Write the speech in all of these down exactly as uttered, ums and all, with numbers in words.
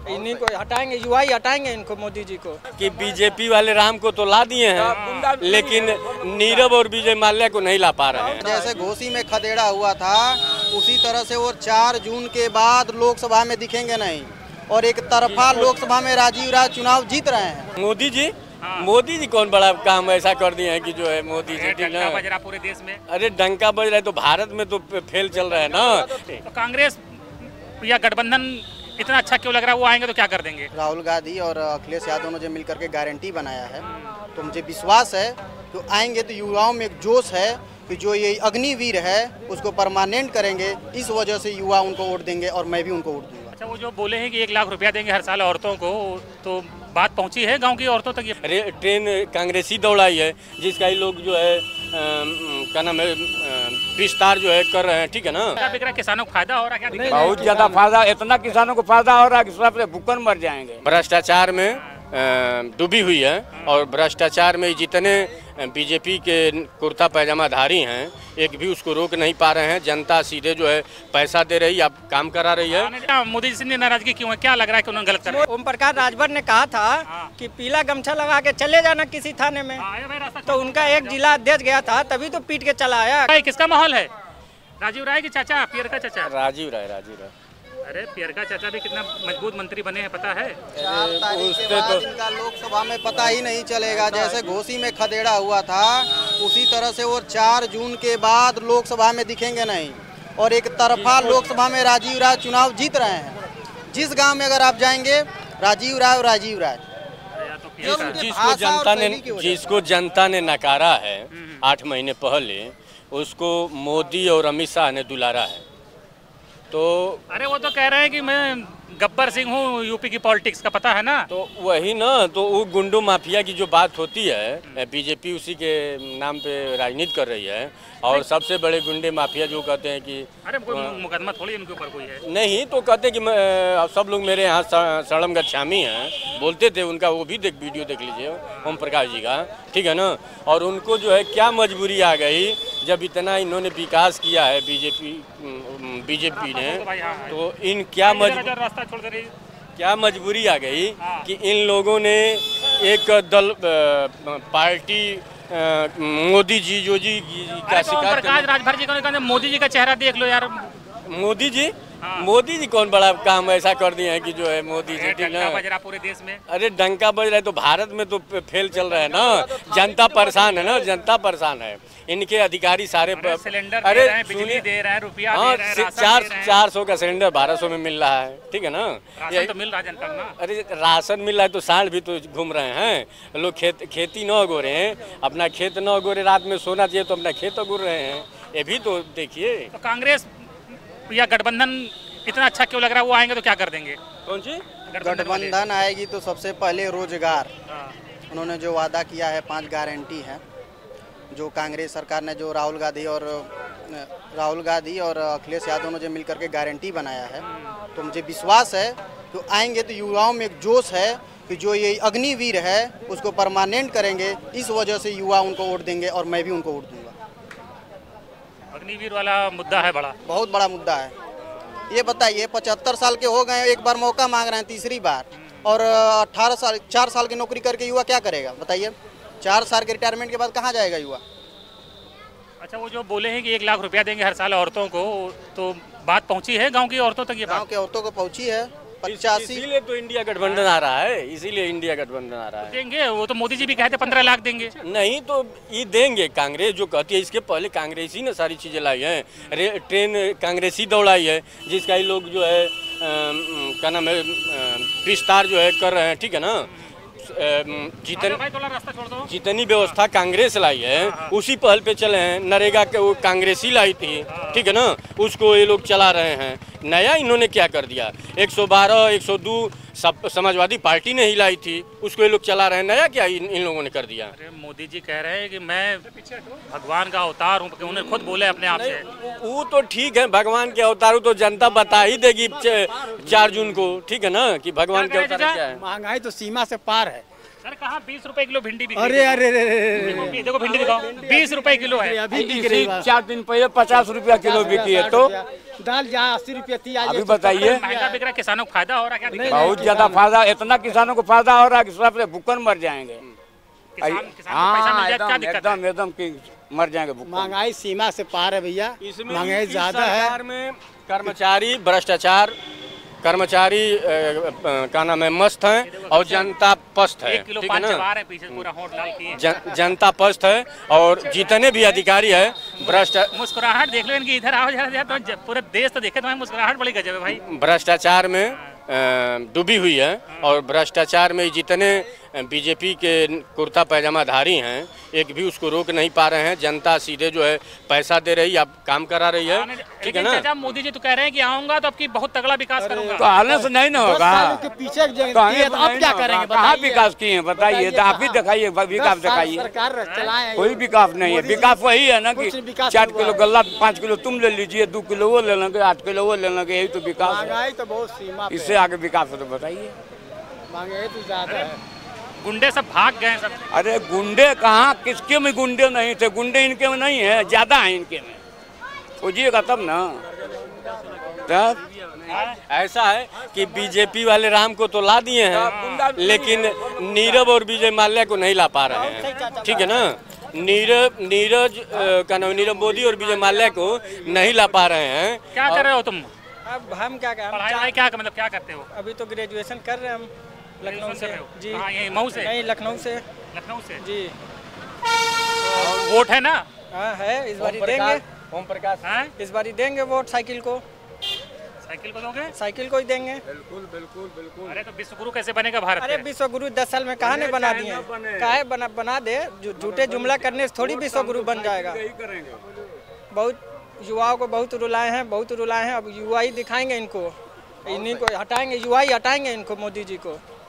इन्हीं को हटाएंगे, युवा ही हटाएंगे इनको, मोदी जी को। कि बीजेपी वाले राम को तो ला दिए हैं, लेकिन नीरव और विजय माल्या को नहीं ला पा रहे हैं। जैसे घोसी में खदेड़ा हुआ था, उसी तरह से वो चार जून के बाद लोकसभा में दिखेंगे नहीं, और एक तरफा लोकसभा में राजीव राय चुनाव जीत रहे हैं। मोदी जी हाँ। मोदी जी कौन बड़ा काम ऐसा कर दिए हैं कि जो है मोदी जी डंका बज रहा पूरे देश में। अरे डंका बज रहा है तो भारत में तो फेल चल रहा है ना। तो कांग्रेस या गठबंधन इतना अच्छा क्यों लग रहा है? वो आएंगे तो क्या कर देंगे? राहुल गांधी और अखिलेश यादव ने जो मिलकर के गारंटी बनाया है, तो मुझे विश्वास है कि आएंगे तो युवाओं में एक जोश है कि जो ये अग्निवीर है उसको परमानेंट करेंगे। इस वजह से युवा उनको वोट देंगे और मैं भी उनको वोट दूंगा। अच्छा, वो जो बोले हैं कि एक लाख रुपया देंगे हर साल औरतों को, तो बात पहुंची है गांव की औरतों तक? अरे ट्रेन कांग्रेसी दौड़ाई है, जिसका ही लोग जो है क्या नाम है विस्तार जो है कर रहे हैं, ठीक है ना। किसानों को फायदा हो रहा है क्या? बहुत ज्यादा फायदा, इतना किसानों को फायदा हो रहा है कि सबसे भूखन मर जाएंगे। भ्रष्टाचार में डूबी हुई है, और भ्रष्टाचार में जितने बीजेपी के कुर्ता पैजामाधारी हैं, एक भी उसको रोक नहीं पा रहे हैं। जनता सीधे जो है पैसा दे रही है, अब काम करा रही है। मोदी जी से नाराजगी क्यों है? क्या लग रहा है कि उन्होंने गलत करा? ओम प्रकाश राजभर ने कहा था कि पीला गमछा लगा के चले जाना किसी थाने में, तो उनका एक जिला अध्यक्ष गया था, तभी तो पीट के चला आया। किसका माहौल है? राजीव राय के चाचा, पियर का चाचा? राजीव राय राजीव राय अरे पियर का चाचा भी कितना मजबूत मंत्री बने हैं, पता है? चार तारीख के बाद इनका लोकसभा में पता ही नहीं चलेगा। जैसे घोसी में खदेड़ा हुआ था, उसी तरह से वो चार जून के बाद लोकसभा में दिखेंगे नहीं, और एक तरफा लोकसभा में राजीव राय चुनाव जीत रहे हैं। जिस गांव में अगर आप जाएंगे, राजीव राय और राजीव राय। जिसको जनता ने जिसको जनता ने नकारा है आठ महीने पहले, उसको मोदी और अमित शाह ने दुलारा है। तो अरे वो तो कह रहे हैं कि मैं गब्बर सिंह हूँ, यूपी की पॉलिटिक्स का, पता है ना? तो वही ना, तो वो गुंडो माफिया की जो बात होती है, बीजेपी उसी के नाम पे राजनीति कर रही है। और सबसे बड़े गुंडे माफिया जो कहते हैं कि अरे कोई मुकदमा थोड़ी इनके ऊपर कोई है नहीं, तो कहते हैं कि मैं, सब लोग मेरे यहाँ सड़म गच्छामी हैं, बोलते थे। उनका वो भी देख वीडियो देख लीजिए ओम प्रकाश जी का, ठीक है ना। और उनको जो है क्या मजबूरी आ गई, जब इतना इन्होंने विकास किया है बीजेपी बीजेपी ने, तो इन क्या मजबूरी क्या मजबूरी आ गई कि इन लोगों ने एक दल पार्टी मोदी जी जो जी का शिकार। प्रकाश राजभर जी को मोदी जी का चेहरा देख लो यार। मोदी जी हाँ। मोदी जी कौन बड़ा काम ऐसा कर दिए हैं कि जो है मोदी जी, ठीक डंका बज रहा पूरे देश में। अरे डंका बज रहा है तो भारत में तो फेल चल रहा है ना। जनता परेशान है ना, जनता परेशान है। इनके अधिकारी सारे अरे सिलेंडर अरे दे रहे हैं, बिजली दे रहे हैं, रुपया हाँ, दे रहे हैं, चार चार सौ का सिलेंडर बारह सौ में मिल रहा है, ठीक है ना। राशन तो मिल रहा है जनता को ना। अरे राशन मिल रहा है तो सांड भी तो घूम रहे हैं लोग। खेत खेती न उगो रहे हैं, अपना खेत न उगो रहे, रात में सोना चाहिए तो अपना खेत उगो रहे हैं। ये भी तो देखिए। तो कांग्रेस या गठबंधन इतना अच्छा क्यों लग रहा है? वो आएंगे तो क्या कर देंगे? कौन सी गठबंधन आएगी तो सबसे पहले रोजगार, उन्होंने जो वादा किया है, पांच गारंटी है जो कांग्रेस सरकार ने, जो राहुल गांधी और राहुल गांधी और अखिलेश यादव ने जो मिलकर के गारंटी बनाया है, तो मुझे विश्वास है कि आएंगे तो युवाओं में एक जोश है कि जो ये अग्निवीर है उसको परमानेंट करेंगे। इस वजह से युवा उनको वोट देंगे और मैं भी उनको वोट दूंगा। अग्निवीर वाला मुद्दा है, बड़ा बहुत बड़ा मुद्दा है। ये बताइए, पचहत्तर साल के हो गए, एक बार मौका मांग रहे हैं, तीसरी बार, और अठारह साल चार साल की नौकरी करके युवा क्या करेगा बताइए? चार साल के रिटायरमेंट के बाद कहाँ जाएगा युवा? अच्छा, वो जो बोले हैं कि एक लाख रुपया देंगे हर साल औरतों को, तो बात पहुंची है गांव की औरतों तक? ये गांव की औरतों को पहुंची है। पचासी इसीलिए तो इंडिया गठबंधन आ रहा है, इसीलिए इंडिया गठबंधन आ रहा है। देंगे वो तो, मोदी जी भी कहते पंद्रह लाख देंगे। नहीं तो ये देंगे, कांग्रेस जो कहती है। इसके पहले कांग्रेस ही ने सारी चीजें लाई हैं। ट्रेन कांग्रेसी दौड़ाई है, जिसका ही लोग जो है क्या नाम है विस्तार जो है कर रहे हैं, ठीक है ना। जितनी जितनी व्यवस्था कांग्रेस लाई है उसी पहल पे चले हैं। नरेगा के वो कांग्रेसी लाई थी, ठीक है ना, उसको ये लोग चला रहे हैं। नया इन्होंने क्या कर दिया? एक सौ बारह एक सौ दो सब समाजवादी पार्टी ने ही लाई थी, उसको ये लोग चला रहे हैं। नया क्या इन, इन लोगों ने कर दिया? अरे मोदी जी कह रहे हैं कि मैं भगवान का अवतार हूँ, उन्हें खुद बोले अपने आप से। वो तो ठीक है, भगवान के अवतार तो जनता बता ही देगी चार जून को, ठीक है ना, कि भगवान के अवतार क्या है। महंगाई तो सीमा से पार है, सर कहाँ बीस रुपए किलो भिंडी बिक अरे अरे अरे देखो, देखो भिंडी दिखाओ, बीस रुपए किलो है। अभी बिक रही है। चार दिन पहले पचास रुपया किलो बिकी है, तो दाल जहाँ अस्सी रुपया थी, आज अभी बताइए। महंगा बिक रहा है, किसानों को फायदा हो रहा है क्या? बहुत ज्यादा फायदा, इतना किसानों को फायदा हो रहा है कि सब से भूखन मर जाएंगे। किसान किसान को पैसा मिल हाँ, जाए, क्या एकदम दिक्कत है? एकदम एकदम कि मर जाएंगे भूखन। महंगाई सीमा से पार है भैया, इसमें महंगाई इस ज्यादा है। सरकार में कर्मचारी भ्रष्टाचार, कर्मचारी अ, अ, का नाम है मस्त है और जनता पस्त है, एक किलो ठीक है पान ना। चबा रहे हैं, पीछे पूरा होंठ लाल किए हैं। जन, जनता पस्त है और जितने भी अधिकारी है भ्रष्ट मुस्कुराहट देख लो इनकी, इधर आओ जरा जरा, तो ज- पूरा देश तो देखे, तुम्हारी मुस्कुराहट बड़ी गजब है भाई। भ्रष्टाचार में अ, डूबी हुई है और भ्रष्टाचार में जितने बीजेपी के कुर्ता पैजामाधारी हैं एक भी उसको रोक नहीं पा रहे हैं। जनता सीधे जो है पैसा दे रही है, अब काम करा रही है, ठीक है लेकिन ना। चाचा मोदी जी तो कह रहे हैं कि आऊंगा तो आपकी बहुत तगड़ा विकास करूंगा। तो आने से नहीं ना होगा, के पीछे जगह कहीं दिए, तो अब क्या करेंगे कहाँ बताइए? विकास किए हैं बताइए, तो आप ही दिखाइए विकास दस साल दिखाइए। सरकार चलाए, कोई विकास नहीं है, विकास वही है ना कि कुछ विकास चार नहीं हुआ किलो गल्ला पाँच किलो तुम ले लीजिए, दो किलो वो ले लेंगे, आठ किलो वो ले लेंगे, यही तो विकास है। महंगाई तो बहुत सीमा पे इससे आगे विकास है तो बताइए। महंगाई तो ज्यादा है। गुंडे सब भाग गए सब। अरे गुंडे कहाँ, किसके में गुंडे नहीं थे, गुंडे इनके में नहीं है, ज्यादा है इनके में, खोजिएगा तब ना। तब ऐसा है कि बीजेपी वाले राम को तो ला दिए हैं, लेकिन नीरव और विजय माल्या को नहीं ला पा रहे हैं, ठीक है ना। नीरव नीरज अ, का नाम नीरव मोदी और विजय माल्या को नहीं ला पा रहे हैं। क्या कर रहे हो तुम? अब हम क्या करें, हम पढ़ाई वढ़ाई क्या मतलब क्या करते हो? अभी तो ग्रेजुएशन कर रहे हैं हम लखनऊ से। जी हाँ, यहीं मऊ से? नहीं, लखनऊ से। लखनऊ से जी तो वोट है ना? हाँ है, इस बारी ओम देंगे, प्रकाश ओम प्रकाश हैं? इस बारी देंगे वोट साइकिल को, साइकिल को दोगे? साइकिल को ही देंगे। बिल्कुल बिल्कुल बिल्कुल। अरे तो विश्व गुरु कैसे बनेगा भारत अरे में? विश्व गुरु दस साल में कहा ने बना दिए हैं, काहे बना बना दे, जो झूठे जुमला करने से थोड़ी विश्व गुरु बन जाएगा। बहुत युवाओं को बहुत रुलाए हैं, बहुत रुलाए हैं, अब युवा ही दिखाएंगे इनको, इन्हीं को हटाएंगे, युवा ही हटाएंगे इनको, मोदी जी को।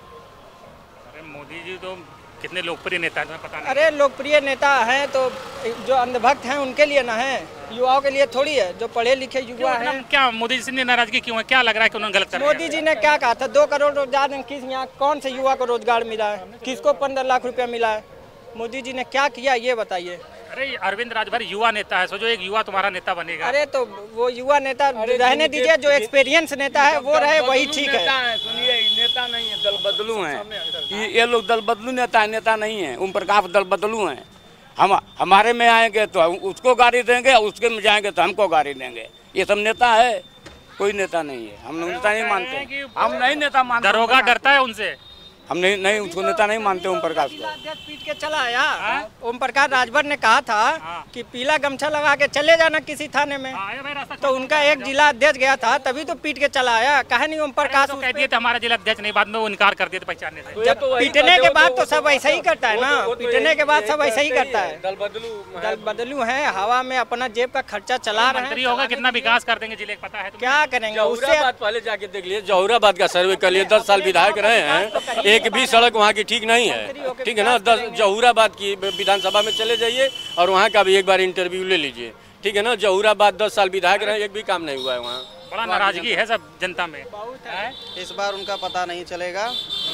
अरे मोदी जी तो कितने लोकप्रिय नेता है, तुम्हें पता नहीं? अरे लोकप्रिय नेता हैं तो जो अंधभक्त हैं उनके लिए ना है, युवाओं के लिए थोड़ी है, जो पढ़े लिखे युवा क्यों, हैं। मतलब क्या मोदी जी से नाराजगी क्यों है? क्या लग रहा है कि उन्होंने गलत कर रहे हैं? मोदी जी ने क्या कहा था, दो करोड़ रोजगार देंगे, किस यहाँ कौन से युवा को रोजगार मिला है, किसको पंद्रह लाख रुपया मिला है, मोदी जी ने क्या किया ये बताइए। अरे अरविंद राजभर युवा नेता है, सोचो एक युवा तुम्हारा नेता बनेगा। अरे तो वो युवा नेता रहने दीजिए, जो एक्सपीरियंस नेता है वो रहे वही ठीक है। सुनिए, नेता नहीं है, दल बदलू हैं ये ये लोग, दल बदलू नेता है, नेता नहीं है। ओम प्रकाश दल बदलू हैं। हम हमारे में आएंगे तो हम उसको गाड़ी देंगे, उसके में जाएंगे तो हमको गाड़ी देंगे। ये सब नेता है? कोई नेता नहीं है, हम नेता नहीं मानते, हम नहीं नेता मानते। दरोगा डरता है उनसे? हम नहीं नहीं उसको नेता नहीं मानते ओम प्रकाश को। अध्यक्ष पीट के चला आया। ओम प्रकाश राजभर ने कहा था कि पीला गमछा लगा के चले जाना किसी थाने में, तो उनका एक जिला अध्यक्ष गया था, तभी तो पीट के चला आया। कहा नहीं ओम प्रकाश तो कह दिए थे हमारा जिला अध्यक्ष नहीं, बाद में वो इनकार कर दिए थे पहचानने से। जब पीटने के बाद तो सब ऐसा ही करता है ना, पीटने के बाद सब ऐसा ही करता है। दल बदलू दल बदलू है, हवा में अपना जेब का खर्चा चला रहे मंत्री हैं। होगा कितना विकास कर देंगे जिले का पता है तुम्हें? क्या करेंगे उससे? जहुराबाद पहले जाके देख लिए, जहुराबाद का सर्वे कर लिए, दस साल विधायक रहे हैं, एक भी सड़क वहाँ की ठीक नहीं है, ठीक है ना। दस जहुराबाद की विधानसभा में चले जाइए और वहाँ का भी एक बार इंटरव्यू ले लीजिए, ठीक है ना। जहुराबाद दस साल विधायक रहे, एक भी काम नहीं हुआ है वहाँ। बड़ा नाराजगी है सब जनता में। इस बार उनका पता नहीं चलेगा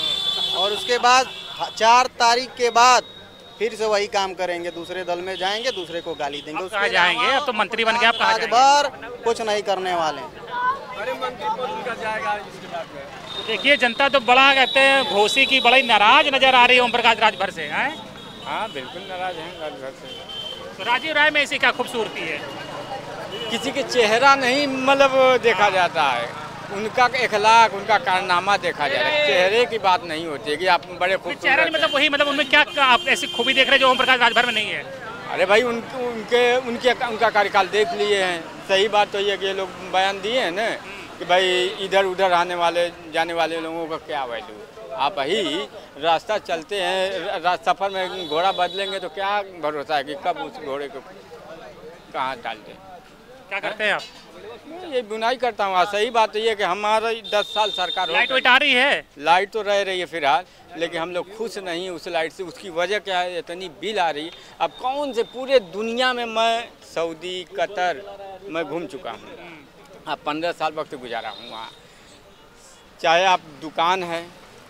और उसके बाद चार तारीख के बाद फिर से वही काम करेंगे, दूसरे दल में जाएंगे, दूसरे को गाली देंगे। कहाँ जाएंगे? अब तो मंत्री बन गए, आप कहाँ जाएंगे? राजभर कुछ नहीं करने वाले। अरे मंत्री पद उनका जाएगा इसके बाद में। देखिए जनता तो बड़ा कहते हैं घोसी की बड़ी नाराज नजर आ रही है ओम प्रकाश राजभर से, हैं? हाँ बिल्कुल नाराज हैं राजभर से। तो राजीव राय में ऐसी क्या खूबसूरती है? किसी के चेहरा नहीं मतलब देखा जाता है, उनका इखलाक, उनका कारनामा देखा जाता है, चेहरे की बात नहीं होती है कि आप बड़े खूबसूरत चेहरा नहीं, मतलब वही, मतलब उनमें क्या आप ऐसी खूबी देख रहे हैं जो ओम प्रकाश राजभर में नहीं है? अरे भाई उनके उनके उनके उनका कार्यकाल देख लिए हैं। सही बात तो ये कि ये लोग बयान दिए हैं ना कि भाई इधर उधर आने वाले जाने वाले लोगों का क्या वैल्यू। आप ही रास्ता चलते हैं, रा, सफ़र में घोड़ा बदलेंगे तो क्या भरोसा है कि कब उस घोड़े को कहाँ डाल दें। क्या करते हैं आप? ये बुनाई करता हूँ। सही बात तो ये कि हमारा दस साल सरकार हो लाइट वाइट आ रही है? लाइट तो रह रही है फिलहाल, लेकिन हम लोग खुश नहीं हैं उस लाइट से। उसकी वजह क्या है, इतनी बिल आ रही है। अब कौन से पूरे दुनिया में, मैं सऊदी कतर मैं घूम चुका हूँ, अब पंद्रह साल वक्त गुजारा हूँ वहाँ। चाहे आप दुकान है,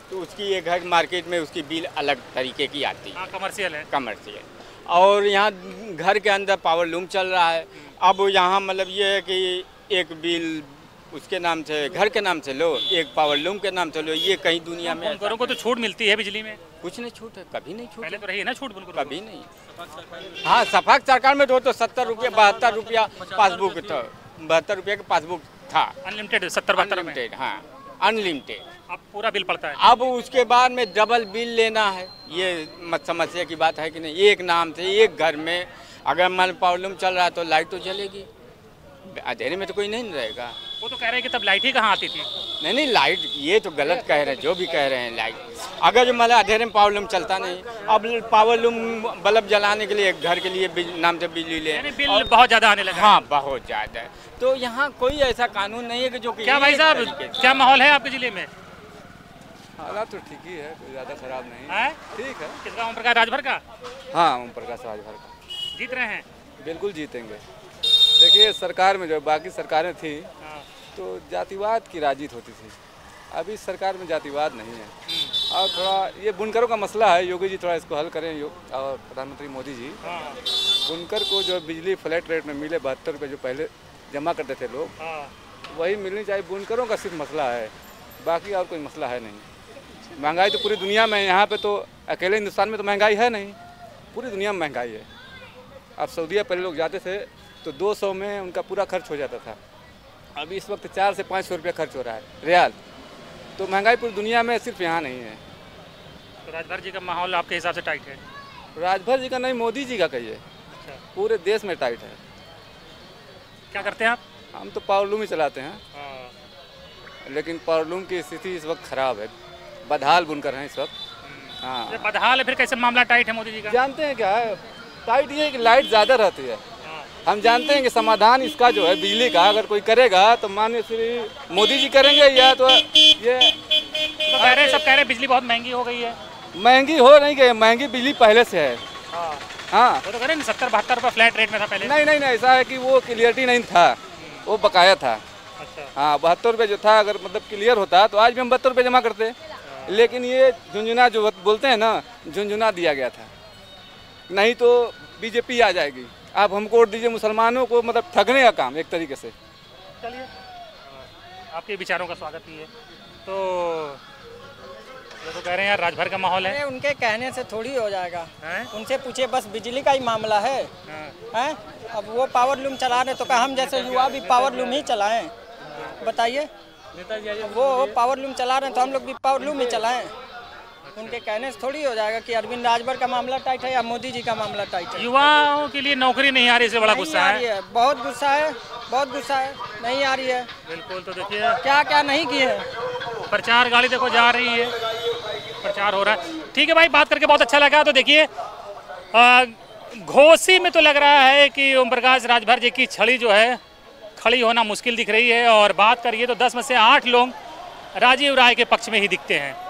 तो उसकी एक है मार्केट में उसकी बिल अलग तरीके की आती है। हाँ, कमर्शियल है। कमर्शियल। और यहाँ घर के अंदर पावर लूम चल रहा है। अब यहाँ मतलब ये है कि एक बिल उसके नाम से, घर के नाम से लो, एक पावर लूम के नाम से लो। ये कहीं दुनिया में बुनकरों को तो छूट मिलती है बिजली में? कुछ नहीं छूट है, कभी नहीं छूट। पहले तो रही है ना छूट बुनकरों कभी नहीं। हाँ, सफाक सरकार में तो सत्तर रुपया बहत्तर रुपया पासबुक था, बहत्तर रुपया का पासबुक था। अनलिमिटेड सत्तर बहत्तर में? हाँ, अनलिमिटेड। अब पूरा बिल पड़ता है। अब उसके बाद में डबल बिल लेना है, ये मत समस्या की बात है कि नहीं। एक नाम से एक घर में अगर मान पावर लूम चल रहा है तो लाइट तो जलेगी, अंधेरे में तो कोई नहीं रहेगा। वो तो कह रहे हैं कि तब लाइट ही कहाँ आती थी। नहीं नहीं, लाइट ये तो गलत कह रहे हैं, जो भी कह रहे हैं। लाइट अगर जो मतलब अंधेरे में पावर लूम चलता नहीं, अब पावर लूम बल्ब जलाने के लिए घर के लिए नाम से बिजली ले, बिल बहुत ज़्यादा आने लगा। हाँ, बहुत ज़्यादा। तो यहाँ कोई ऐसा कानून नहीं है कि जो क्या भाई साहब, क्या माहौल है आपके जिले में? हालात तो ठीक ही है, कोई ज़्यादा खराब नहीं है। ठीक है। किसका? ओम प्रकाश राजभर का? हाँ, ओम प्रकाश राजभर का। जीत रहे हैं? बिल्कुल जीतेंगे। देखिए, सरकार में जो बाकी सरकारें थी तो जातिवाद की राजनीति होती थी, अभी सरकार में जातिवाद नहीं है। और थोड़ा ये बुनकरों का मसला है, योगी जी थोड़ा इसको हल करें। और प्रधानमंत्री मोदी जी, बुनकर को जो बिजली फ्लैट रेट में मिले बहत्तर रुपये जो पहले जमा करते थे लोग, वही मिलनी चाहिए। बुनकरों का सिर्फ मसला है, बाकी और कोई मसला है नहीं। महंगाई तो पूरी दुनिया में, यहाँ पे तो अकेले हिंदुस्तान में तो महंगाई है नहीं, पूरी दुनिया में महंगाई है। अब सऊदीया पहले लोग जाते थे तो दो सौ में उनका पूरा खर्च हो जाता था, अभी इस वक्त चार से पाँच सौ रुपया खर्च हो रहा है रियाल। तो महंगाई पूरी दुनिया में, सिर्फ यहाँ नहीं है। तो राजभर जी का माहौल आपके हिसाब से टाइट है? राजभर जी का नहीं, मोदी जी का कहिए। अच्छा। पूरे देश में टाइट है। क्या करते हैं आप? हम तो पावर लूम ही चलाते हैं, लेकिन पावर लूम की स्थिति इस वक्त खराब है, बदहाल बुनकर हैं इस वक्त। हाँ, बदहाल है, फिर कैसे मामला टाइट है मोदी जी का? जानते हैं क्या है टाइट? ये है कि लाइट ज़्यादा रहती है। हम जानते हैं कि समाधान इसका जो है बिजली का, अगर कोई करेगा तो माननीय श्री मोदी जी करेंगे, या तो ये तो कह रहे हैं, सब कह रहे हैं बिजली बहुत महंगी हो गई है। महंगी हो नहीं गई, महंगी बिजली पहले से है। हाँ, वो तो कह रहे हैं सत्तर बहत्तर रुपये फ्लैट रेट में था पहले। नहीं नहीं नहीं, ऐसा है कि वो क्लियरिटी नहीं था, वो बकाया था। अच्छा। हाँ, बहत्तर रुपये जो था, अगर मतलब क्लियर होता तो आज भी हम बहत्तर रुपये जमा करते, लेकिन ये झुंझुना जो बोलते हैं ना, झुंझुना दिया गया था। नहीं तो बीजेपी आ जाएगी, आप हमको वोट दीजिए। मुसलमानों को मतलब ठगने का काम एक तरीके से। चलिए, आपके विचारों का स्वागत ही है। तो ये तो कह रहे हैं यार राजभर का माहौल है। उनके कहने से थोड़ी हो जाएगा है? उनसे पूछे, बस बिजली का ही मामला है। हैं? अब वो पावर लूम चला रहे तो क्या हम जैसे युवा भी पावर लूम ही चलाएं? बताइए, वो पावर लूम चला रहे हैं तो हम लोग भी पावर लूम ही चलाएं? उनके कहने से थोड़ी हो जाएगा कि अरविंद राजभर का मामला टाइट है या मोदी जी का मामला टाइट है। युवाओं के लिए नौकरी नहीं आ रही, इससे बड़ा गुस्सा है। है बहुत गुस्सा है, बहुत गुस्सा है, नहीं आ रही है। बिल्कुल। तो देखिए क्या क्या नहीं किए हैं। प्रचार गाड़ी देखो जा रही है, प्रचार हो रहा है। ठीक है भाई, बात करके बहुत अच्छा लगा। तो देखिए घोसी में तो लग रहा है कि ओम प्रकाश राजभर जी की छड़ी जो है खड़ी होना मुश्किल दिख रही है, और बात करिए तो दस में से आठ लोग राजीव राय के पक्ष में ही दिखते हैं।